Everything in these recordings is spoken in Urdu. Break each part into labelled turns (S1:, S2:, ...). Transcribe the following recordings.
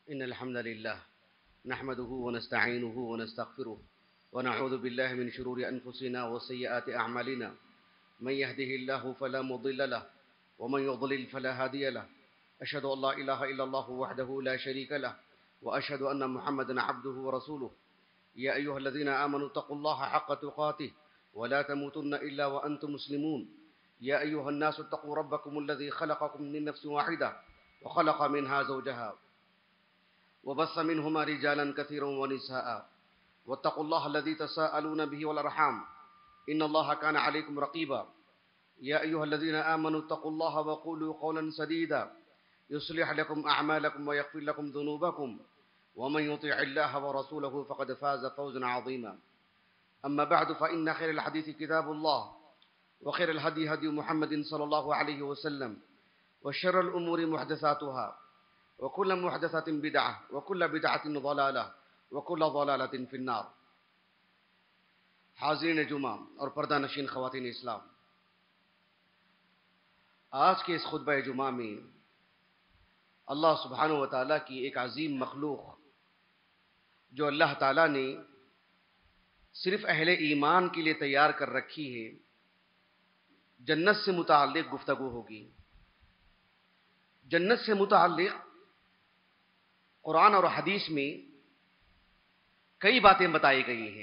S1: إن الحمد لله نحمده ونستعينه ونستغفره ونعوذ بالله من شرور أنفسنا وسيئات أعمالنا من يهده الله فلا مضل له ومن يضلل فلا هادي له أشهد أن لا إله إلا الله وحده لا شريك له وأشهد أن محمدا عبده ورسوله يا أيها الذين آمنوا اتقوا الله حق تقاته ولا تموتن إلا وأنتم مسلمون يا أيها الناس اتقوا ربكم الذي خلقكم من نفس واحدة وخلق منها زوجها وبث منهما رجالا كثيرا ونساء واتقوا الله الذي تساءلون به والأرحام إن الله كان عليكم رقيبا يا أيها الذين آمنوا اتقوا الله وقولوا قولا سديدا يصلح لكم أعمالكم ويغفر لكم ذنوبكم ومن يطع الله ورسوله فقد فاز فوزا عظيما أما بعد فإن خير الحديث كتاب الله وخير الهدي هدي محمد صلى الله عليه وسلم وشر الأمور محدثاتها وكل محدثة بدعة وكل بدعة ضلالة وكل ضلالة في النار. حاضرین جمعہ اور پردہ نشین خواتین اسلام، آج کے اس خطبہ جمعہ میں اللہ سبحانہ و تعالیٰ کی ایک عظیم مخلوق جو اللہ تعالیٰ نے صرف اہل ایمان کے لیے تیار کر رکھی ہے، جنت سے متعلق گفتگو ہوگی۔ جنت سے متعلق قرآن اور حدیث میں کئی باتیں بتائی گئی ہیں۔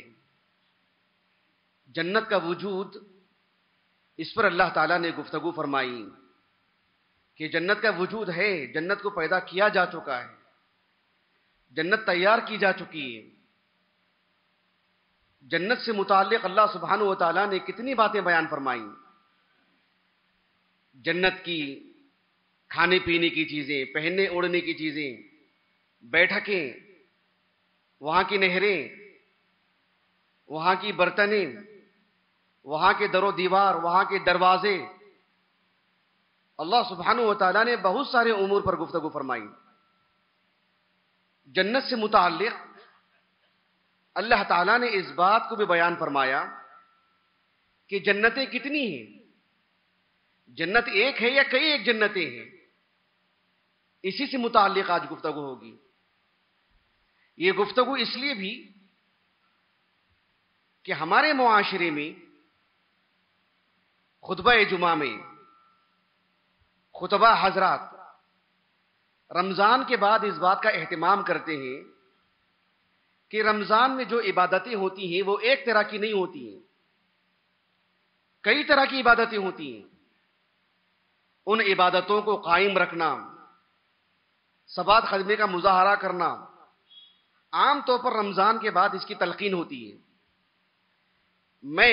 S1: جنت کا وجود، اس پر اللہ تعالیٰ نے گفتگو فرمائی کہ جنت کا وجود ہے، جنت کو پیدا کیا جا چکا ہے، جنت تیار کی جا چکی ہے۔ جنت سے متعلق اللہ سبحانہ و تعالیٰ نے کتنی باتیں بیان فرمائیں۔ جنت کی کھانے پینے کی چیزیں، پہننے اوڑھنے کی چیزیں، بیٹھکیں، وہاں کی نہریں، وہاں کی برتنیں، وہاں کے در و دیوار، وہاں کے دروازے، اللہ سبحانہ و تعالیٰ نے بہت سارے امور پر گفتگو فرمائی۔ جنت سے متعلق اللہ تعالیٰ نے اس بات کو بھی بیان فرمایا کہ جنتیں کتنی ہیں، جنت ایک ہے یا کئی ایک جنتیں ہیں۔ اسی سے متعلق آج گفتگو ہوگی۔ یہ گفتگو اس لیے بھی کہ ہمارے معاشرے میں خطبہ جمعہ میں خطبہ حضرات رمضان کے بعد اس بات کا اہتمام کرتے ہیں کہ رمضان میں جو عبادتیں ہوتی ہیں وہ ایک طرح کی نہیں ہوتی ہیں، کئی طرح کی عبادتیں ہوتی ہیں۔ ان عبادتوں کو قائم رکھنا، ثبات خدمے کا مظاہرہ کرنا، عام طور پر رمضان کے بعد اس کی تلقین ہوتی ہے۔ میں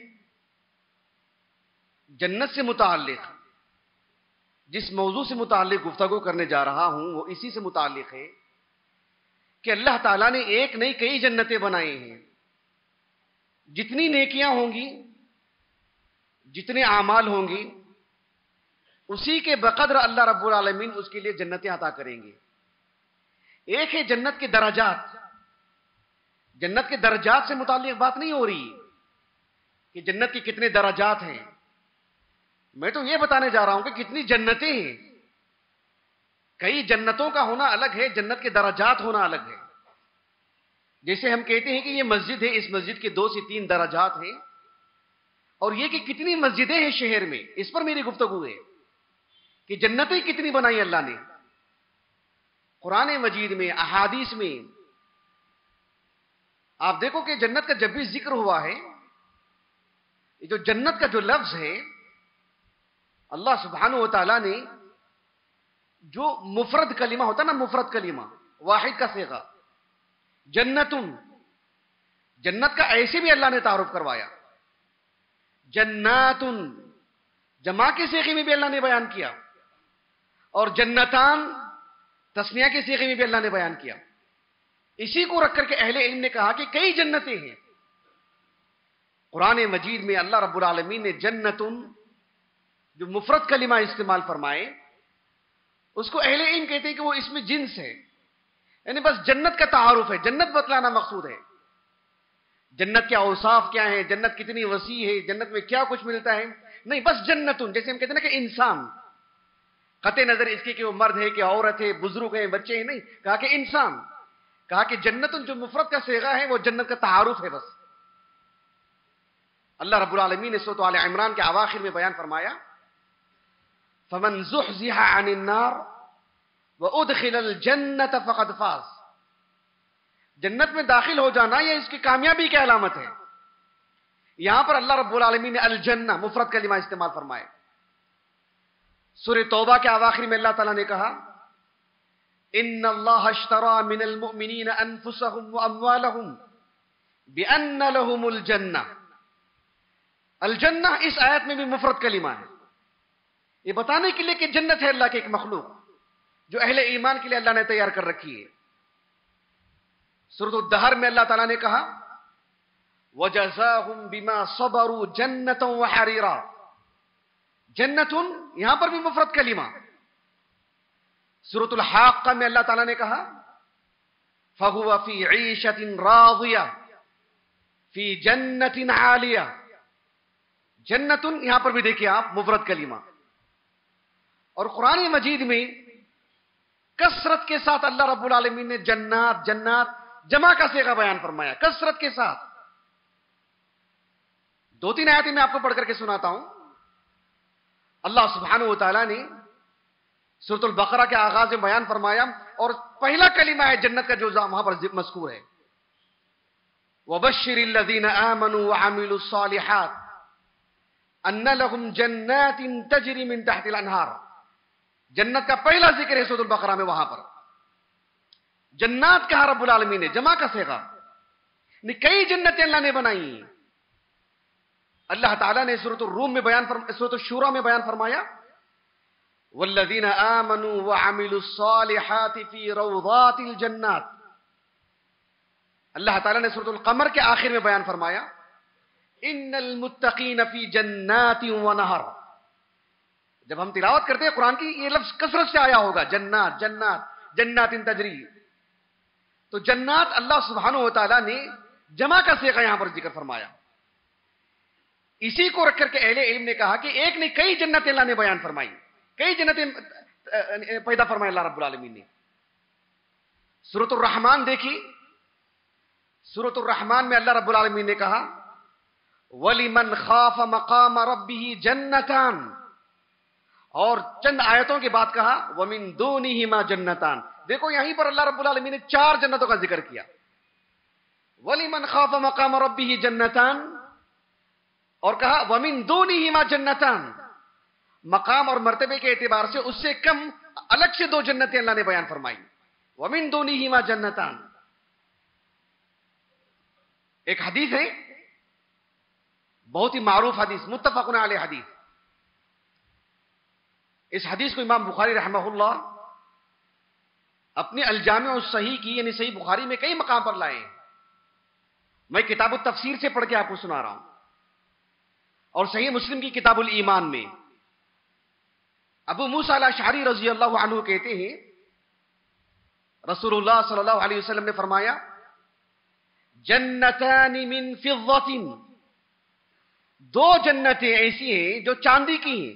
S1: جنت سے متعلق جس موضوع سے متعلق گفتگو کرنے جا رہا ہوں وہ اسی سے متعلق ہے کہ اللہ تعالیٰ نے ایک نہیں کئی جنتیں بنائے ہیں۔ جتنی نیکیاں ہوں گی، جتنے اعمال ہوں گی، اسی کے بقدر اللہ رب العالمین اس کے لیے جنتیں عطا کریں گے۔ ایک ہے جنت کے درجات۔ جنت کے درجات سے متعلق بات نہیں ہو رہی کہ جنت کے کتنے درجات ہیں، میں تو یہ بتانے جا رہا ہوں کہ کتنی جنتیں ہیں۔ کئی جنتوں کا ہونا الگ ہے، جنت کے درجات ہونا الگ ہے۔ جیسے ہم کہتے ہیں کہ یہ مسجد ہے، اس مسجد کے 2 سے 3 درجات ہیں، اور یہ کہ کتنی مسجدیں ہیں شہر میں، اس پر میری گفتگو ہے کہ جنتیں کتنی بنائی اللہ نے۔ قرآن مجید میں، احادیث میں آپ دیکھو کہ جنت کا جب بھی ذکر ہوا ہے، یہ جو جنت کا جو لفظ ہے، اللہ سبحانہ و تعالیٰ نے جو مفرد کلمہ ہوتا نا، مفرد کلمہ، واحد کا صیغہ، جنتن، جنت کا ایسے بھی اللہ نے تعارف کروایا۔ جناتن، جمع کے صیغے میں بھی اللہ نے بیان کیا، اور جنتان تسنیہ کے صیغے میں بھی اللہ نے بیان کیا۔ اسی کو رکھ کر کے اہل علم نے کہا کہ کئی جنتیں ہیں۔ قرآن مجید میں اللہ رب العالمین نے جنتن جو مفرد کلمہ استعمال فرمائے، اس کو اہل علم کہتے ہیں کہ وہ اس میں جنس ہے، یعنی بس جنت کا تعارف ہے، جنت بتلانا مقصود ہے۔ جنت کے اوصاف کیا ہیں، جنت کتنی وسیع ہے، جنت میں کیا کچھ ملتا ہے، نہیں، بس جنتن، جیسے ہم کہتے ہیں نا کہ انسان، قطع نظر اس کی کہ وہ مرد ہے کہ عورت ہے، بزرگ ہے، بچے ہیں، نہیں، کہا کہ انسان. کہا کہ جنت جو مفرد کا صیغہ ہے وہ جنت کا تعارف ہے بس. اللہ رب العالمین نے سورۃ آل عمران کے اواخر میں بیان فرمایا فمن زحزح عن النار وادخل الجنة فقد فاز. جنت میں داخل ہو جانا یہ اس کی کامیابی کی علامت ہے. یہاں پر اللہ رب العالمین نے الجنہ مفرد کلمہ استعمال فرمائے. سورہ توبہ کے اواخر میں اللہ تعالیٰ نے کہا ان اللہ اشترى من المؤمنین انفسهم واموالهم بان لهم الجنہ. الجنہ اس آیت میں بھی مفرد کلمہ ہے، یہ بتانے کے لیے کہ جنت ہے اللہ کی ایک مخلوق جو اہل ایمان کے لیے اللہ نے تیار کر رکھی ہے. سورۃ الدہر میں اللہ تعالیٰ نے کہا وَجَزَاهُمْ بِمَا صَبَرُوا جَنَّةً وَحَرِيرًا. جنتن یہاں پر بھی مفرد کلمہ. سورۃ الحاقہ میں اللہ تعالیٰ نے کہا فَهُوَ فِي عِيشَةٍ رَاضِيَةٍ فِي جَنَّةٍ عَالِيَةٍ. جنتن یہاں پر بھی دیکھیں آپ مفرد کلمہ. اور قرآن مجید میں کثرت کے ساتھ اللہ رب العالمین نے جنات جنات جمع کا صیغہ بیان فرمایا کثرت کے ساتھ. 2-3 آیتیں میں آپ کو پڑھ کر کے سناتا ہوں. اللہ سبحانہ و تعالیٰ نے سورۃ البقرہ کے آغاز میں بیان فرمایا اور پہلا کلمہ ہے جنت کا جو وہاں پر مذکور ہے وَبَشِّرِ الَّذِينَ آمَنُوا وَعَمِلُوا الصَّالِحَاتِ أَنَّ لَهُمْ جَنَّاتٍ تَجْرِي مِن تَحْتِ الْأَنْهَارِ. جنت کا پہلا ذکر ہے سورۃ البقرہ میں. وہاں پر جنات کہا رب العالمین نے جمع کا صیغہ. کئی جنتیں اللہ نے بنائی. اللہ تعالیٰ نے سورۃ الروم میں سورۃ الشورى میں بیان فرمایا والذین آمنوا وعملوا الصالحات فی روضات الجنات. اللہ تعالیٰ نے سورۃ القمر کے آخر میں بیان فرمایا ان المتقین فی جنات ونہر. جب ہم تلاوت کرتے ہیں قرآن کی یہ لفظ کثرت سے آیا ہوگا جنات جنات جنات تجری. تو جنات اللہ سبحانہ و تعالیٰ نے جمع کا صیغہ یہاں پر ذکر فرمایا. اسی کو رکھ کر کے اہل علم نے کہا کہ ایک نہیں کئی جنتیں اللہ نے بیان فرمائی کئی جنتیں پیدا فرمائی اللہ رب العالمین نے. سورۃ الرحمن دیکھی. سورۃ الرحمن میں اللہ رب العالمین نے کہا وَلِمَنْ خَافَ مَقَامَ رَبِّهِ جَنَّتَانِ. اور چند آیتوں کے بعد کہا وَمِن دُونِهِمَا جَنَّتَانِ. دیکھو یہیں پر اللہ رب العالمین نے 4 جنتوں کا ذکر کیا. وَلِمَنْ خَافَ مَقَامَ رَبِّهِ جَنَّتَانِ اور کہا وَمِن دُونِهِمَا جَنَّتَانِ. مقام اور مرتبے کے اعتبار سے اس سے کم الگ سے 2 جنتیں اللہ نے بیان فرمائی. وَمِن دُونِهِمَا جَنَّتَانِ. ایک حدیث ہے بہت ہی معروف حدیث متفق علیہ حدیث. اس حدیث کو امام بخاری رحمہ اللہ اپنے الجامع الصحیح کی یعنی صحیح بخاری میں کئی مقام پر لائے. میں کتاب التفسیر سے پڑھ کے آپ کو سنا رہا ہوں. اور صحیح مسلم کی کتاب الایمان میں ابو موسیٰ الاشعری رضی اللہ عنہ کہتے ہیں رسول اللہ صلی اللہ علیہ وسلم نے فرمایا جنتان من فضة. 2 جنتیں ایسی ہیں جو چاندی کی ہیں.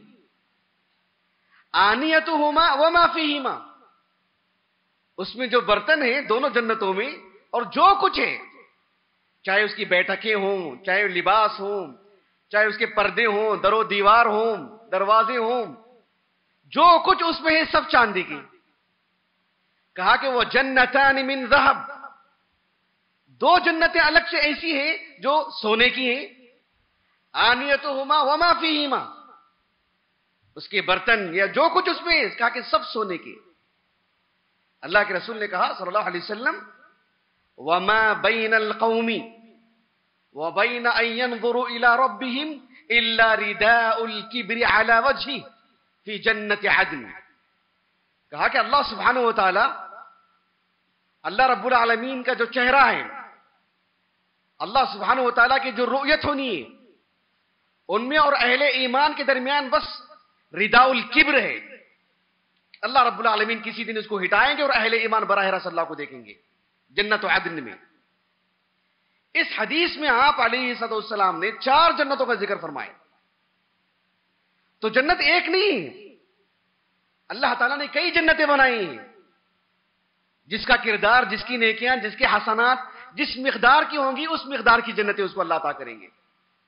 S1: آنیتہما وما فیہما. اس میں جو برتن ہیں دونوں جنتوں میں اور جو کچھ ہے چاہے اس کی بیٹھکیں ہوں چاہے لباس ہوں چاہے اس کے پردے ہوں در و دیوار ہوں دروازے ہوں جو کچھ اس میں ہے سب چاندی کی. کہا کہ وہ جنتان من ذہب. 2 جنتیں الگ سے ایسی ہیں جو سونے کی ہیں. آنیتہما وما فیہما. اس کے برتن یا جو کچھ اس میں ہے کہا کہ سب سونے کی. اللہ کے رسول نے کہا صلی اللہ علیہ وسلم وما بین القوم وبین ان ينظروا الى ربهم الا رداء الكبر على وجهه فی جنت عدن. کہا کہ اللہ سبحانہ و تعالی اللہ رب العالمین کا جو چہرہ ہے اللہ سبحانہ و تعالیٰ کی جو رؤیت ہونی ہے ان میں اور اہل ایمان کے درمیان بس رداء الکبر ہے. اللہ رب العالمین کسی دن اس کو ہٹائیں گے اور اہل ایمان براہ راست اللہ کو دیکھیں گے جنت عدن میں. اس حدیث میں آپ علیہ السلام نے 4 جنتوں کا ذکر فرمائے. تو جنت ایک نہیں اللہ تعالیٰ نے کئی جنتیں بنائی ہیں، جس کا کردار، جس کی نیکیاں، جس کے حسنات جس مقدار کی ہوں گی اس مقدار کی جنتیں اس کو اللہ عطا کریں گے۔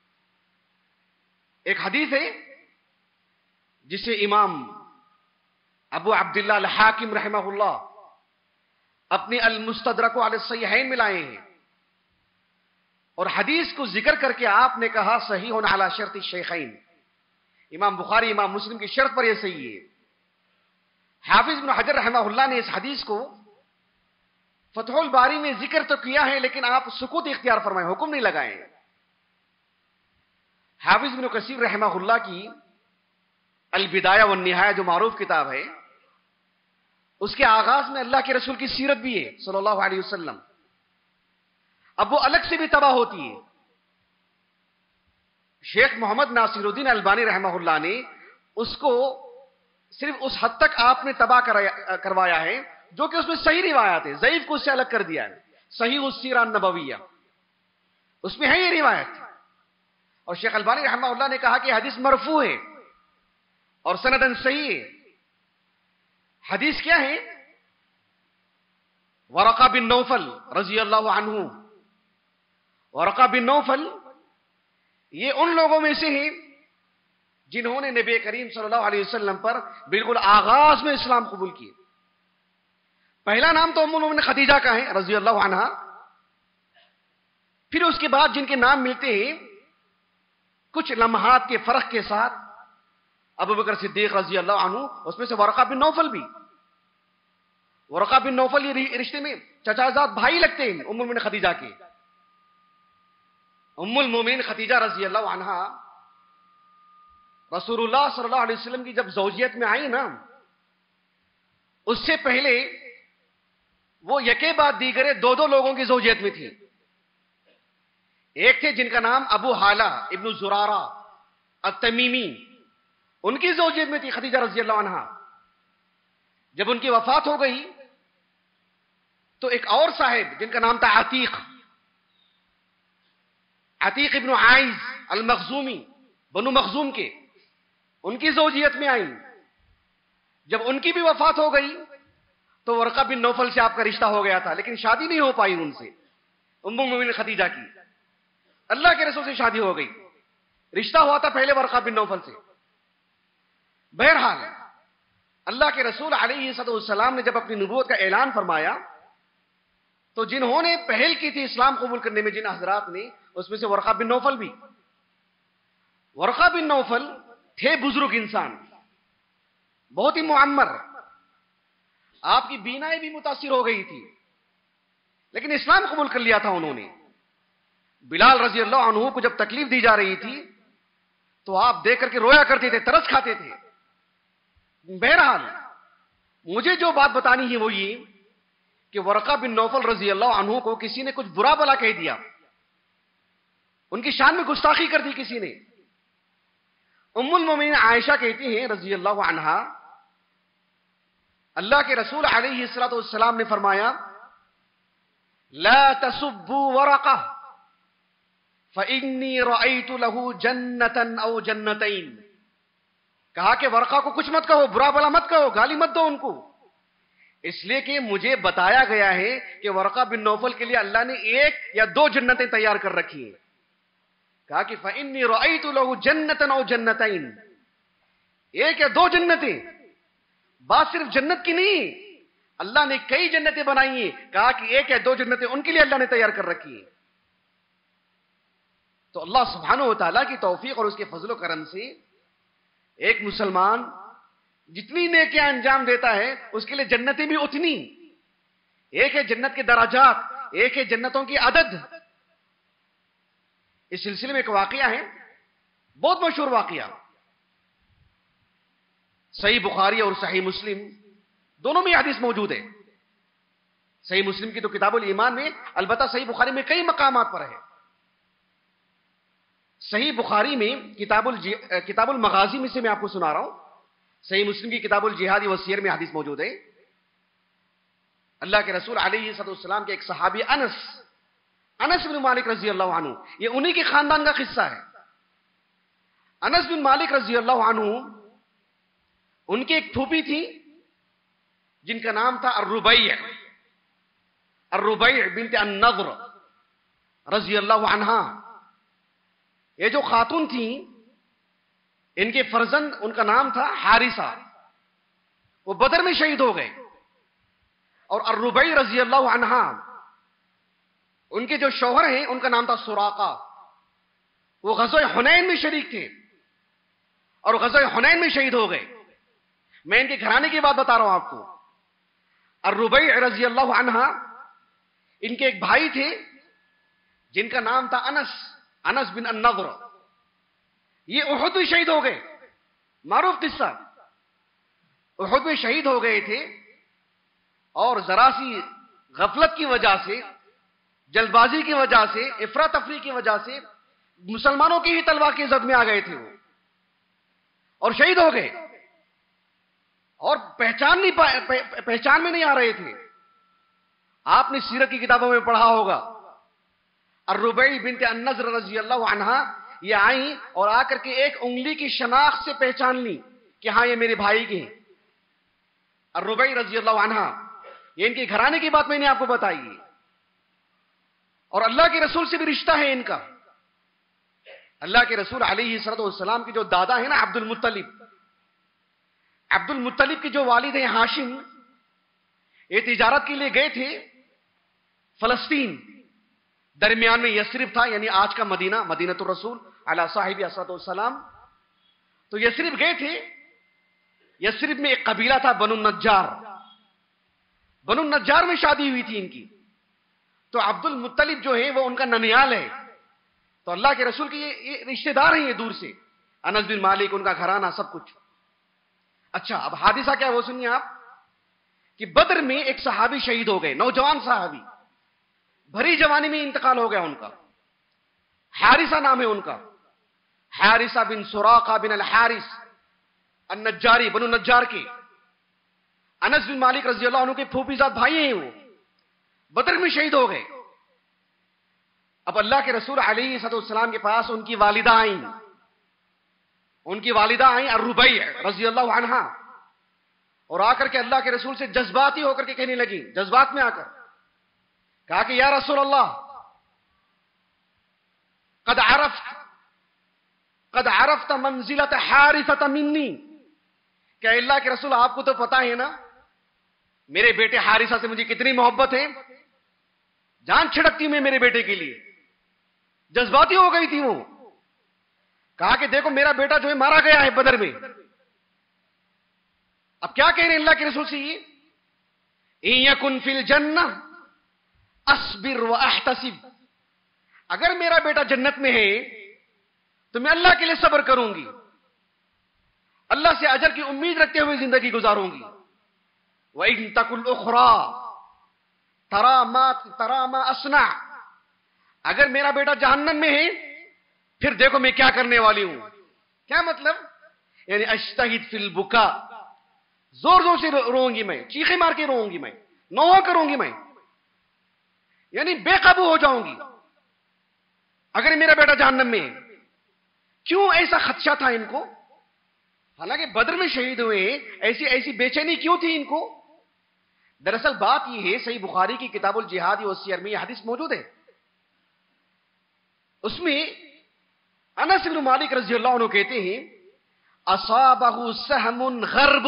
S1: ایک حدیث ہے جسے امام ابو عبداللہ الحاکم رحمہ اللہ اپنے المستدرک علی الصحیحین میں لائے ہیں، اور حدیث کو ذکر کر کے آپ نے کہا صحیح علی شرط الشیخین، امام بخاری امام مسلم کی شرط پر یہ صحیح ہے۔ حافظ ابن حجر رحمہ اللہ نے اس حدیث کو فتح الباری میں ذکر تو کیا ہے، لیکن آپ سکوت اختیار فرمائیں، حکم نہیں لگائیں۔ حافظ ابن کثیر رحمہ اللہ کی البدایہ والنہایہ جو معروف کتاب ہے، اس کے آغاز میں اللہ کے رسول کی سیرت بھی ہے صلی اللہ علیہ وسلم، اب وہ الگ سے بھی تباہ ہوتی ہے۔ شیخ محمد ناصر الدین البانی رحمہ اللہ نے اس کو صرف اس حد تک آپ نے تباہ کروایا ہے جو کہ اس میں صحیح روایات ہے، ضعیف کو اس سے الگ کر دیا ہے۔ صحیح السیرہ النبویہ اس میں ہے یہ روایت، اور شیخ البانی رحمہ اللہ نے کہا کہ حدیث مرفوع ہے اور سندن صحیح ہے۔ حدیث کیا ہے؟ ورقہ بن نوفل رضی اللہ عنہ، ورقہ بن نوفل یہ ان لوگوں میں سے ہیں جنہوں نے نبی کریم صلی اللہ علیہ وسلم پر بالکل آغاز میں اسلام قبول کیے۔ پہلا نام تو ام المومنین خدیجہ کا ہے رضی اللہ عنہا، پھر اس کے بعد جن کے نام ملتے ہیں کچھ لمحات کے فرق کے ساتھ ابو بکر صدیق رضی اللہ عنہ، اس میں سے ورقہ بن نوفل بھی۔ ورقہ بن نوفل یہ رشتے میں چچا زاد بھائی لگتے ہیں ام المومنین خدیجہ کے۔ ام المومنین خدیجہ رضی اللہ عنہا رسول اللہ صلی اللہ علیہ وسلم کی جب زوجیت میں آئی نا، اس سے پہلے وہ یکے بعد دیگرے دو دو لوگوں کی زوجیت میں تھی۔ ایک تھے جن کا نام ابو حالہ ابن زرارہ التمیمی، ان کی زوجیت میں تھی خدیجہ رضی اللہ عنہا۔ جب ان کی وفات ہو گئی تو ایک اور صاحب جن کا نام تھا عتیق، عتیق ابن عائز المخزومی، بنو مخزوم کے، ان کی زوجیت میں آئی۔ جب ان کی بھی وفات ہو گئی تو ورقہ بن نوفل سے آپ کا رشتہ ہو گیا تھا، لیکن شادی نہیں ہو پائی ان سے، ام المومنین خدیجہ کی۔ اللہ کے رسول سے شادی ہو گئی، رشتہ ہوا تھا پہلے ورقہ بن نوفل سے۔ بہرحال اللہ کے رسول علیہ السلام نے جب اپنی نبوت کا اعلان فرمایا تو جنہوں نے پہل کی تھی اسلام قبول کرنے میں جن حضرات نے، اس میں سے ورقہ بن نوفل بھی۔ ورقہ بن نوفل تھے بزرگ انسان، بہت ہی معمر، آپ کی بینائی بھی متاثر ہو گئی تھی، لیکن اسلام قبول کر لیا تھا انہوں نے۔ بلال رضی اللہ عنہ کو جب تکلیف دی جا رہی تھی تو آپ دیکھ کر کے رویا کرتے تھے، ترس کھاتے تھے۔ بہرحال مجھے جو بات بتانی ہے وہ یہ کہ ورقہ بن نوفل رضی اللہ عنہ کو کسی نے کچھ برا بلا کہہ دیا، ان کی شان میں گستاخی کر دی کسی نے۔ ام المومنین عائشہ کہتی ہیں رضی اللہ عنہا، اللہ کے رسول علیہ السلام نے فرمایا لا تسبوا ورقہ فإنی رأیت له جنتا او جنتین، کہا کہ ورقہ کو کچھ مت کہو، برا بلا مت کہو، گالی مت دو ان کو، اس لیے کہ مجھے بتایا گیا ہے کہ ورقہ بن نوفل کے لیے اللہ نے ایک یا دو جنتیں تیار کر رکھی ہیں۔ کہا کہ فإنی رأیت له جنتا او جنتین، ایک یا دو جنتیں، بات صرف جنت کی نہیں، اللہ نے کئی جنتیں بنائی ہیں، کہا کہ ایک یا دو جنتیں ان کے لیے اللہ نے تیار کر رکھی ہیں۔ تو اللہ سبحانہ و تعالیٰ کی توفیق اور اس کے فضل و کرم سے ایک مسلمان جتنی نیکیاں انجام دیتا ہے اس کے لیے جنتیں بھی اتنی، ایک ہے جنت کے درجات، ایک ہے جنتوں کی عدد۔ اس سلسلے میں ایک واقعہ ہے، بہت مشہور واقعہ، صحیح بخاری اور صحیح مسلم دونوں میں حدیث موجود ہے۔ صحیح مسلم کی تو کتاب الایمان میں، البتہ صحیح بخاری میں کئی مقامات پر ہے۔ صحیح بخاری میں کتاب المغازی میں سے میں آپ کو سنا رہا ہوں، صحیح مسلم کی کتاب الجہاد والسیر میں حدیث موجود ہے۔ اللہ کے رسول علیہ السلام کے ایک صحابی انس بن مالک رضی اللہ عنہ، یہ انہی کے خاندان کا قصہ ہے۔ انس بن مالک رضی اللہ عنہ ان کی ایک پھوپھی تھی جن کا نام تھا الربیع بنت النضر رضی اللہ عنہا. یہ جو خاتون تھی ان کے فرزند ان کا نام تھا حارثہ. وہ بدر میں شہید ہو گئے. اور الربیع رضی اللہ عنہا ان کے جو شوہر ہیں ان کا نام تھا سراقہ. وہ غزوہ حنین میں شریک تھے اور غزوہ حنین میں شہید ہو گئے. میں ان کے گھرانے کی بات بتا رہا ہوں آپ کو. الربیع رضی اللہ عنہا ان کے ایک بھائی تھے جن کا نام تھا انس بن النضر. یہ احد میں شہید ہو گئے. معروف قصہ. احد میں شہید ہو گئے تھے اور ذرا سی غفلت کی وجہ سے، جلد بازی کی وجہ سے، افراتفری کی وجہ سے مسلمانوں کی ہی تلوار کی زد میں آ گئے تھے وہ اور شہید ہو گئے. اور پہچان میں نہیں آ رہے تھے. آپ نے سیرت کی کتابوں میں پڑھا ہوگا. الربیع بنت النضر رضی اللہ عنہا یہ آئیں اور آ کر کے ایک انگلی کی شناخت سے پہچان لی کہ ہاں یہ میرے بھائی کے ہیں. الربیع رضی اللہ عنہا یہ ان کے گھرانے کی بات میں نے آپ کو بتائی. اور اللہ کے رسول سے بھی رشتہ ہے ان کا. اللہ کے رسول علیہ الصلوۃ والسلام کے جو دادا ہیں نا عبد المطلب کے جو والد ہیں ہاشم، یہ تجارت کے لیے گئے تھے فلسطین. درمیان میں یثرب تھا، یعنی آج کا مدینہ الرسول علی صاحب الصلوۃ والسلام. تو یثرب گئے تھے. یثرب میں ایک قبیلہ تھا بنو النجار میں شادی ہوئی تھی ان کی. تو عبد المطلب جو ہے وہ ان کا ننیال ہے. تو اللہ کے رسول کے یہ رشتہ دار ہیں، یہ دور سے. انس بن مالک ان کا گھرانہ سب کچھ. اچھا اب حادثہ کیا وہ سنیے آپ کہ بدر میں ایک صحابی شہید ہو گئے. نوجوان صحابی، بھری جوانی میں انتقال ہو گیا ان کا. حارثہ نام ہے ان کا. حارثہ بن سراقہ بن الحارث النجاری، بنو نجار کے. انس بن مالک رضی اللہ عنہ کے پھوپھی زاد بھائی ہیں. وہ بدر میں شہید ہو گئے. اب اللہ کے رسول علیہ السلام کے پاس ان کی والدہ آئیں. الربیع رضی اللہ عنہا اور آ کر کے اللہ کے رسول سے جذباتی ہو کر کے کہنے لگی. جذبات میں آ کر کہا کہ یا رسول اللہ قد عرفت منزلت حارثہ منی. کہ اللہ کے رسول آپ کو تو پتا ہے نا میرے بیٹے حارثہ سے مجھے کتنی محبت ہے. جان چھڑکتی میں میرے بیٹے کے لیے. جذباتی ہو گئی تھی وہ. کہا کہ دیکھو میرا بیٹا جو ہے مارا گیا ہے بدر میں. اب کیا کہہ رہے ہیں اللہ کے رسول سے یہ؟ ان یکن فی الجنہ اصبر واحتسب. اگر میرا بیٹا جنت میں ہے تو میں اللہ کے لیے صبر کروں گی، اللہ سے اجر کی امید رکھتے ہوئے زندگی گزاروں گی. وَإِن تَكُ الْأُخْرَى تَرَى مَا أَصْنَعُ. اگر میرا بیٹا جہنم میں ہے پھر دیکھو میں کیا کرنے والی ہوں. کیا مطلب؟ یعنی اجتہد فی البکا، زور زور سے روؤں گی میں، چیخیں مار کے روؤں گی میں، نوحہ کروں گی میں، یعنی بے قابو ہو جاؤں گی اگر میرا بیٹا جہنم میں ہے. کیوں ایسا خدشہ تھا ان کو؟ حالانکہ بدر میں شہید ہوئے، ایسی بے چینی کیوں تھی ان کو؟ دراصل بات یہ ہے، صحیح بخاری کی کتاب الجہاد والسیر میں یہ حدیث موجود ہے. اس میں انس بن مالک رضی اللہ عنہ کہتے ہیں اصابہ سہم غرب.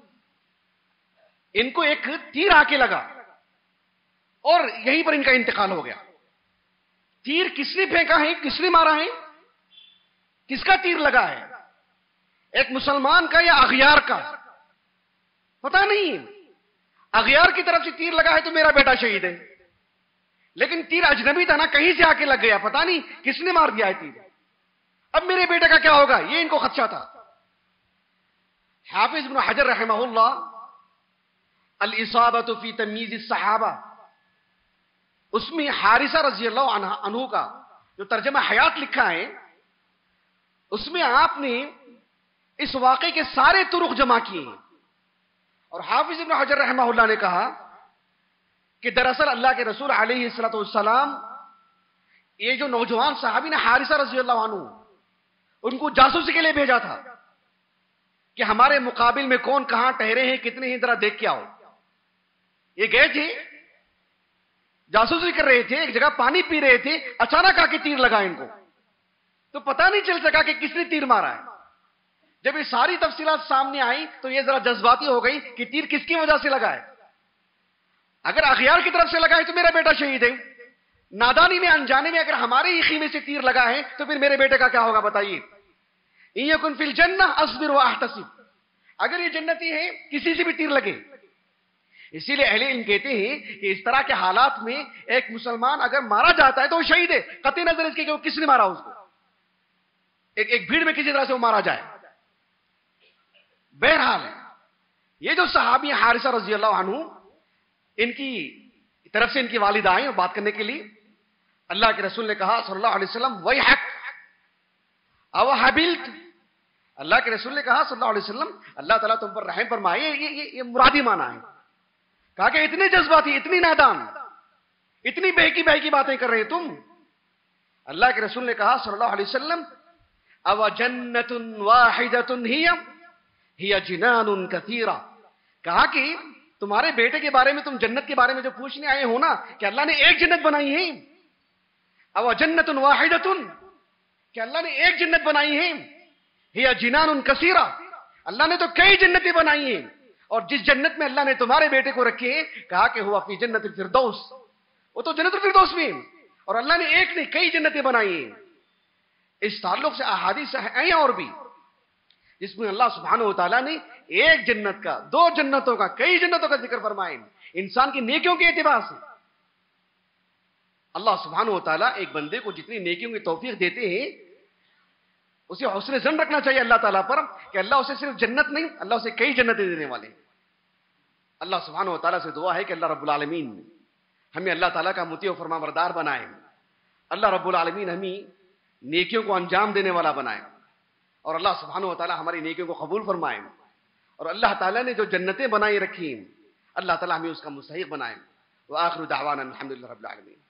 S1: ان کو ایک تیر آ کے لگا اور یہیں پر ان کا انتقال ہو گیا. تیر کس نے پھینکا ہے، کس نے مارا ہے، کس کا تیر لگا ہے؟ ایک مسلمان کا یا اغیار کا؟ پتا نہیں. اغیار کی طرف سے تیر لگا ہے تو میرا بیٹا شہید ہے، لیکن تیر اجنبی تھا نا، کہیں سے آ کے لگ گیا، پتا نہیں کس نے مار دیا ہے تیر. اب میرے بیٹے کا کیا ہوگا، یہ ان کو خدشہ تھا. حافظ ابن حجر رحمہ اللہ الاصابۃ فی تمییز الصحابہ، اس میں حارثہ رضی اللہ عنہ کا جو ترجمہ حیات لکھا ہے اس میں آپ نے اس واقعے کے سارے طرق جمع کیے ہیں. اور حافظ ابن حجر رحمہ اللہ نے کہا کہ دراصل اللہ کے رسول علیہ الصلوۃ والسلام یہ جو نوجوان صحابی نے حارثہ رضی اللہ عنہ، ان کو جاسوسی کے لیے بھیجا تھا کہ ہمارے مقابل میں کون کہاں ٹھہرے ہیں کتنے ہیں ذرا دیکھ کے آؤ. یہ گئے تھے جاسوسی کر رہے تھے, ایک جگہ پانی پی رہے تھے, اچانک آ کے تیر لگا ان کو, تو پتہ نہیں چل سکا کہ کس نے تیر مارا ہے. جب یہ ساری تفصیلات سامنے آئی تو یہ ذرا جذباتی ہو گئی کہ تیر کس کی وجہ سے لگا ہے. اگر اغیار کی طرف سے لگا ہے تو میرا بیٹا شہید ہے, نادانی میں انجانے میں اگر ہمارے ہی خیمے سے تیر لگا ہے تو پھر میرے بیٹے کا کیا ہوگا بتائیے. ان یکن فی الجنہ اصبر واحتسب, اگر یہ جنتی ہے کسی سے بھی تیر لگے. اسی لیے اہل علم کہتے ہیں کہ اس طرح کے حالات میں ایک مسلمان اگر مارا جاتا ہے تو وہ شہید ہے, قطع نظر اس کے کہ وہ کس نے مارا اس کو, ایک بھیڑ میں کسی طرح سے وہ مارا جائے. بہرحال یہ جو صحابی حارثہ رضی اللہ عنہ, ان کی طرف سے ان کی والدہ آئیں بات کرنے کے لیے. اللہ کے رسول نے کہا صلی اللہ علیہ وسلم ویحک او حبلت, اللہ کے رسول نے کہا صلی اللہ علیہ وسلم اللہ تعالیٰ تم پر رحم فرمائے. یہ مرادی معنی ہے. کہا کہ اتنے جذباتی, اتنی نادان, اتنی بہکی باتیں کر رہے تم. اللہ کے رسول نے کہا صلی اللہ علیہ وسلم او جنت واحدۃ ہی جنان کثیرہ, کہا کہ تمہارے بیٹے کے بارے میں تم جنت کے بارے میں جو پوچھنے آئے ہو نا کہ اللہ نے ایک جنت بنائی ہے. او جنت واحدۃ, کہ اللہ نے ایک جنت بنائی ہے. ہی جنان کثیرہ, اللہ نے تو کئی جنتیں بنائی ہیں. اور جس جنت میں اللہ نے تمہارے بیٹے کو رکھے ہیں کہا کہ ہوا فی جنت الفردوس, وہ تو جنت الفردوس میں, اور اللہ نے ایک نہیں کئی جنتیں بنائی ہیں. اس تعلق سے احادیث ہیں اور بھی جس میں اللہ سبحانہ و تعالیٰ نے ایک جنت کا, دو جنتوں کا, کئی جنتوں کا ذکر فرمائے انسان کی نیکیوں کے اعتبار سے. اللہ سبحانہ و تعالیٰ ایک بندے کو جتنی نیکیوں کی توفیق دیتے ہیں اسے حسن ظن رکھنا چاہیے اللہ تعالیٰ پر کہ اللہ اسے صرف جنت نہیں, اللہ اسے کئی جنتیں دینے والے. اللہ سبحانہ و تعالیٰ سے دعا ہے کہ اللہ رب العالمین ہمیں اللہ تعالیٰ کا مطیع و فرما بردار بنائے. اللہ رب العالمین ہمیں نیکیوں کو انجام دینے والا بنائے, اور اللہ سبحانہ و تعالیٰ ہماری نیکیوں کو قبول فرمائے. اور اللہ تعالیٰ نے جو جنتیں بنائی رکھی اللہ تعالیٰ ہمیں اس کا مستحق بنائے. وآخر دعوانا الحمدللہ رب العالمین.